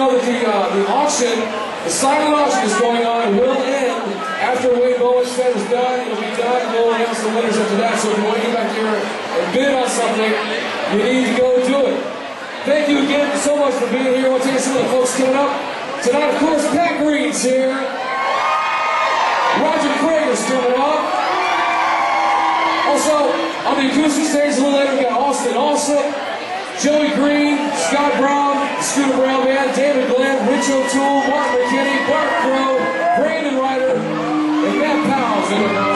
know that the auction, the silent auction is going on, will end after Wade Bowen's set is done. It'll be done, and we'll announce the winners after that. So if you want to get back here and bid on something, you need to go do it. Thank you again so much for being here. I want to tell you some of the folks coming up. Tonight, of course, Pat Green's here. Roger Craig's coming up. Also, on the acoustic stage a little later, we got Austin Alsop, Joey Green, Scott Brown, Scooter Brown Band, David Glenn, Rich O'Toole, Mark McKinney, Bart Crow, Brandon Ryder, and Matt Powell's in the